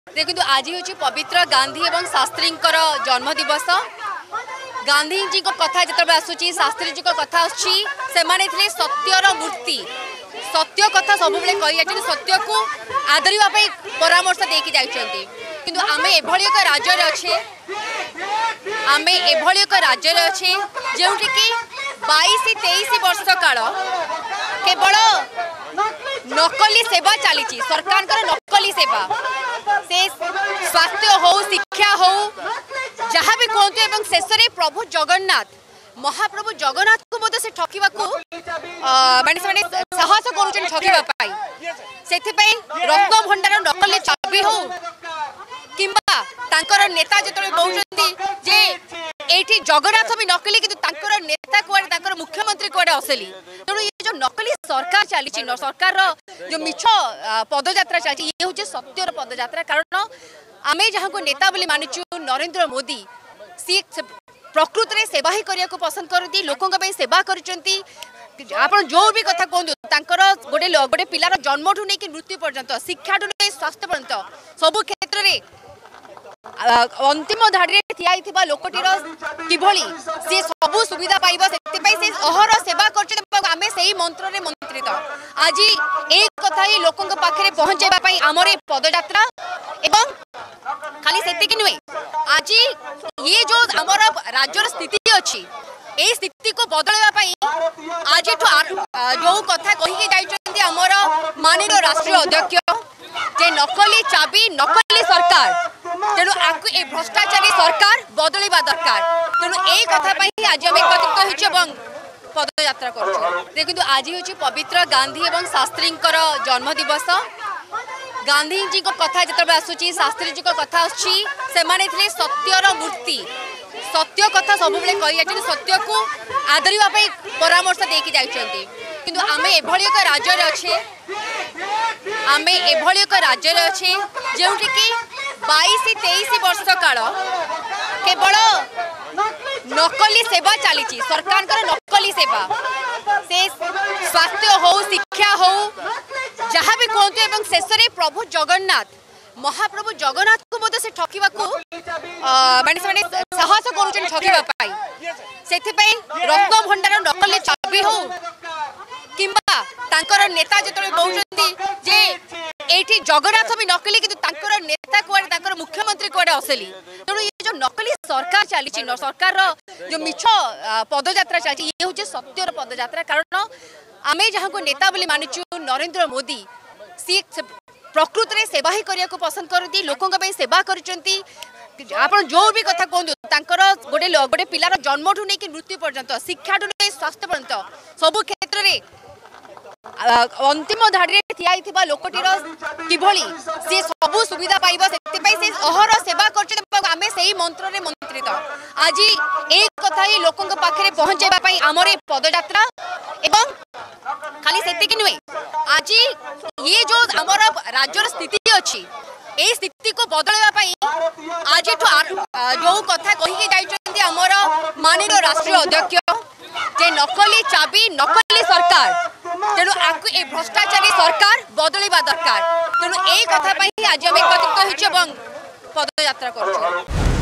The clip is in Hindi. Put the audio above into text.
देखो आज हूँ पवित्र गांधी एवं शास्त्री जन्म दिवस। गांधी जी को कथा जिते आसूची शास्त्री जी को कथा आसूची से सत्यर मूर्ति सत्य कथा सब कही सत्य को आदरवा परामर्श देकी जाइछन्ति। किंतु आमे एभली एक राज्य अच्छे आमे एभली एक राज्य अच्छे जोठी कि 22-23 वर्ष काल केवल नकली सेवा चली सरकार नकली सेवा से स्वास्थ्य हो शिक्षा हो जहाँ भी कहतु एवं शेष में प्रभु जगन्नाथ महाप्रभु जगन्नाथ को मत से ठकिबा को माने साहस करूछन ठकिबा पाई सेथिपई रत्न भंडार नकली चाबी हो किंबा तांकर नेता जतरे कहउछन्ती जे एठी जगन्नाथ भी नकली किंतु तांकर नेता कुआडे तांकर मुख्यमंत्री कुआडे असली तेणु ये जो नकली सरकार चली सरकार जो मिछ पदयात्रा चली ये हूँ सत्यर पदयात्रा। कारण आमे जहाँ को नेता बोली मानिचु नरेंद्र मोदी सी प्रकृत में सेवा ही करने को पसंद करती लोकों सेवा करती। आपण जो भी कथा कहतु गोटे गोटे पिलार जन्म ठू नहीं मृत्यु पर्यंत शिक्षा ठू नहीं स्वास्थ्य पर्यंत सबु क्षेत्र में अंतिम धाड़ी में ठिया लोकटीर किभली सी सबु सुविधा पाइब से अहर सेवा करमे से मंत्र मंत्रित। आज एक कथा ही लोकों पाखे पहुंचाई आमर पदयात्रा एवं खाली सेतिक नुहे आज ये जो आमर राज्यर स्थिति अच्छी ए स्थिति को बदलवाई आज जो कथा कही जाइछन्ति आमर माननीय राष्ट्रीय अध्यक्ष जे नकली चाबी नकली सरकार तेणु आपको ए भ्रष्टाचारी सरकार बदलवा दरकार। तेणु यही कथा आज आम एकत्रित होती पदयात्रा कर। देखो आज हूँ पवित्र गांधी एवं शास्त्री जन्म दिवस। गांधी जी को कथा जिते आसूची शास्त्री जी को कथा आसूची से सत्यर मूर्ति सत्य कथा सब कही सत्य को आदरवा परामर्श देकी जाइछन्ति। किंतु आमे एभली एक राज्य अच्छे आमे एभली एक राज्य अच्छे जोठी कि 22-23 वर्ष काल केवल नकली सेवा चली सरकार नकली सेवा से स्वास्थ्य हो शिक्षा हो जहाँ भी कहतु एवं शेष में प्रभु जगन्नाथ महाप्रभु जगन्नाथ को मत से ठकिबा को माने साहस करूछन ठकिबा पाई सेथिपई रत्न भंडार नकली चाबी हो किंबा तांकर नेता जतरे कहउछन्ती जे एठी जगन्नाथ भी नकली किंतु तांकर नेता कुआडे तांकर मुख्यमंत्री कुआडे असली तेणु ये जो नकली सरकार चली सरकार जो मिछ पदयात्रा चली ये हूँ सत्यर पदयात्रा। कारण आमे जहाँ को नेता बोली मानिचु नरेंद्र मोदी सी प्रकृत में सेवा ही करने को पसंद करती लोकों सेवा करती। आपण जो भी कथा कहतु गोटे गोटे पिलार जन्म ठू नहीं मृत्यु पर्यंत शिक्षा ठू नहीं स्वास्थ्य पर्यंत सबु क्षेत्र में अंतिम धाड़ी में ठिया लोकटीर किभली सी सबु सुविधा पाइब से अहर सेवा करमे से मंत्र मंत्रित। आज एक कथा ही लोकों पाखे पहुंचाई आमर पदयात्रा एवं खाली सेतिक नुहे आज ये जो आमर राज्यर स्थिति अच्छी ए स्थिति को बदलवाई आज जो कथा कही जाइछन्ति आमर माननीय राष्ट्रीय अध्यक्ष जे नकली चाबी नकली सरकार तेणु आपको ए भ्रष्टाचारी सरकार बदलवा दरकार। तेणु यही कथा आज आम एकत्रित होती पदयात्रा कर।